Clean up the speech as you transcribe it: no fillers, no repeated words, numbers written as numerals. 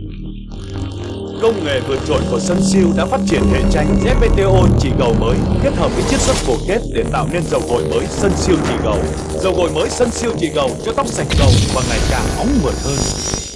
Công nghệ vượt trội của Sunsilk đã phát triển hệ tranh ZBTO chỉ gầu mới kết hợp với chiết xuất bổ kết để tạo nên dầu gội mới Sunsilk chỉ gầu. Dầu gội mới Sunsilk chỉ gầu cho tóc sạch gầu và ngày càng óng mượt hơn.